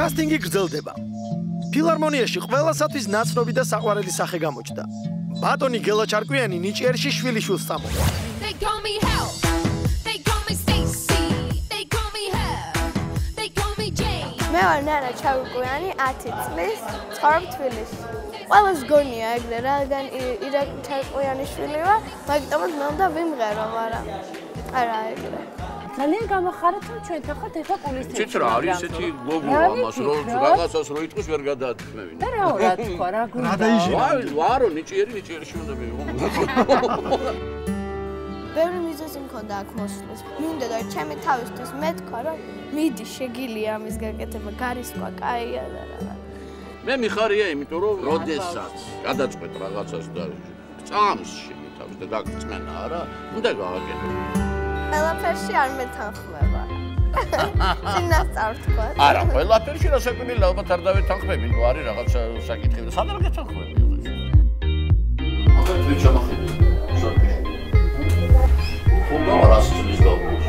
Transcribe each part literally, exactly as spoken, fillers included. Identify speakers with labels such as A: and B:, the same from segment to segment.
A: კასტინგი გრძელდება. ფილარმონიაში ყველასათვის ნაცნობი და საყვარელი სახე გამოჩნდა. ბატონი გელა ჩარკვიანი ნიჭიერში შვილიშვილს წამოყვა.
B: მე ვარ ნანა ჩარკვიანი, ათი წლის, ცხოვრობ თბილისში. ყველას გონია ეგრე, რადგან ირაკ ჩარკვიანის შვილი ვარ, მაგიტომაც მე უნდა ვიმღერო, მაგრამ არა ეგრე.
C: ძალიან გამახარეთ რომ ჩვენთან ხართ ეხლა კულისებში.
D: ცით რა არის ესეთი ლოგო ამას რომ რაღაცას რო იტყვის ვერ გადაათქმევინა.
C: და რა რა თქვა რა გუნდა.
D: ვარო ნიჭიერი ნიჭიერში უნდა მივიღო.
B: ბევრი მიზეზი მქონდა აქ მოსვლის. მინდა და ჩემი თავისთვის მეთქვა რომ მიდი შეგილია ამის გაკეთება, გარისკვა კაია და რა.
D: მე მიხარია იმიტომ რომ როდესაც გადაწყვეტ რაღაცას და წამს შემითავს და დაგწმენა არა, უნდა გააკეთო.
B: ყველაფერში არ მეთანხმება. წინასწარ თქვა.
D: არა, ყველაფერში რასაკვირველია, ალბათ არ დავეთანხმები, ნუ არის რაღაცა საკითხი და სადღაც გეთანხმები. აღარ ვიჩამახები. სოფიში. ხომ რას წლის გავყოს.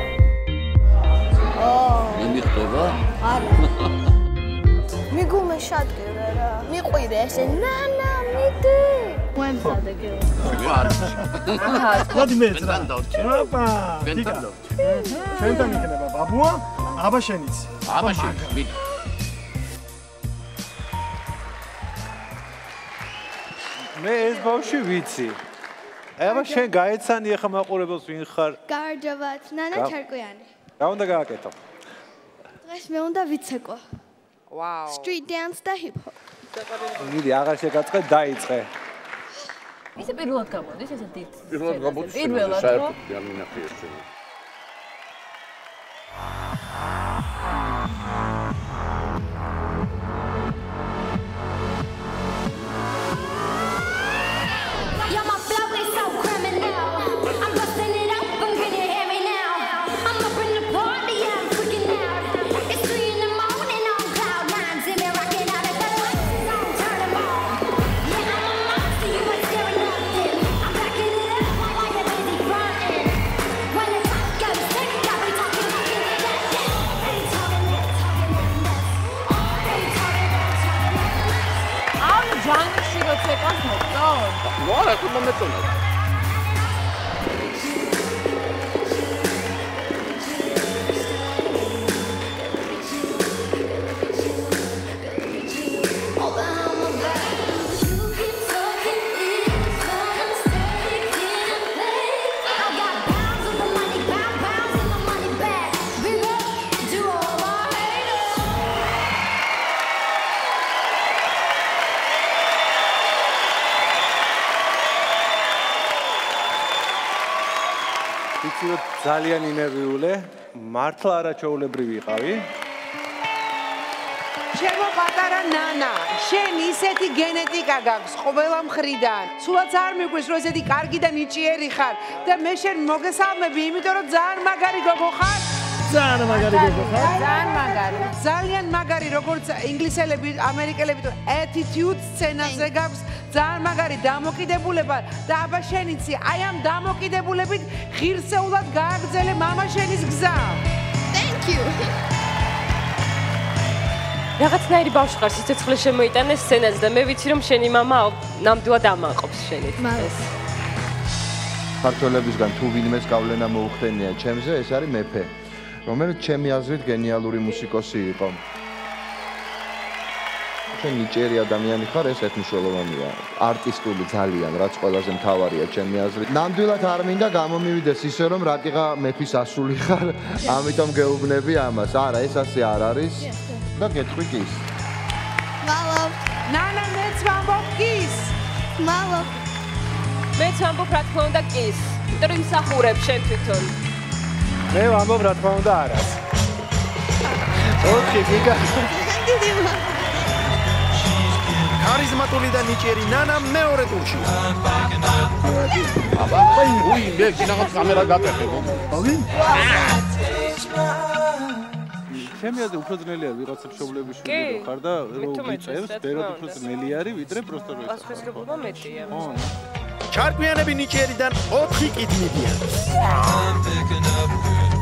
B: ო.
D: მიმიხტება?
B: არა. მიგულე შადგერა რა. მიყვირე ესე ნანა მიდი. ვემზადე გეო.
D: ვარ.
C: აჰა,
A: მოდი მეც რა.
D: ოპა.
A: ჩვენთან იქნება ბაბუა, აბა შენიც.
D: აბა შენ, მიდი.
E: მე ეს ბავშვი ვიცი. აბა შენ გაეცანი ახლა მაყურებელს ვინ ხარ?
B: გამარჯობათ, ნანა ჩარკვიანი.
E: რა უნდა გააკეთო?
B: დღეს მე უნდა ვიცეკო.
C: ვაუ.
B: Street dance და hip hop.
E: მიდი აღარ შეგაწყე, დაიწყე.
C: ისე პირველად გამოდის ესე დიდ.
D: პირველად გამოდის.
C: პირველად რო.
D: და მინახე ეს შენ. What? I couldn't have done that.
E: ძალიან ინერვიულე, მართლა არაჩვეულებრივი იყავი.
F: ჩემო პატარა ნანა, შენ ისეთი გენეტიკა გაქვს ყველა მხრიდან. სულაც არ მიგვრის რომ ესეთი კარგი და ნიჭიერი ხარ და მე შენ მოგესალმები, იმიტომ რომ ძალიან მაგარი გოგო ხარ.
A: ძალიან მაგარი გოგო ხარ.
F: ძალიან მაგარი. ძალიან მაგარი, როგორც ინგლისელები, ამერიკელები თუ attitude სცენაზე გაქვს. ძალიან მაგარი დამოკიდებულება და აბა შენიცი აი ამ დამოკიდებულებით ღირსეულად გააგრძელე მამა შენის გზა.
B: Thank you.
G: რაღაცნაირი ბავშვი ხარ, სიცოცხლე შემოიტანე სცენაზე და მე ვიცი რომ შენი მამა ნამდვილად ამაყობს შენით.
H: ქართველებისგან თუ ვინმეს გავლენა მოუხდენია ჩემზე, ეს არის მეფე, რომელიც ჩემი აზრით გენიალური მუსიკოსი იყო. შენ ნიჭიერი ადამიანი ხარ, ეს ეთნიშნულოვანია. არტისტული ძალიან, რაც ყველაზე მთავარია ჩემი აზრით. ნამდვილად არ მინდა გამომივიდეს ისე რომ რატიღა მეფის ასული ხარ, ამიტომ გეუბნები ამას. არა, ეს ასე არ არის. და გეტყვი კის.
B: მალობ.
F: ნანა მეც ვამბობ კის.
B: მალობ.
G: მეც ვამბობ რა თქმა უნდა კის. იმიტომ რომ იმსახურებ შენ თვითონ.
E: მე ვამბობ რა თქმა უნდა არას. ოქი, გიგა.
A: ქარიზმატული და ნიჭიერი ნანა მეორე ტურში.
D: აბა, უი, მე კიდევ კამერა გაკეთებ.
A: ავი?
E: ჩემი აზრით უფრო ძნელი არის ვიღაცა მშობლების შვილი ხარ და რო ვიწევს, ბევრად უფრო ძნელი არის ვიდრე პროსტო რო
G: ეს ხესრებობა მეტია.
E: ხო.
A: ჩარკვიანები ნიჭიერიდან ოთხი კით მიდიან.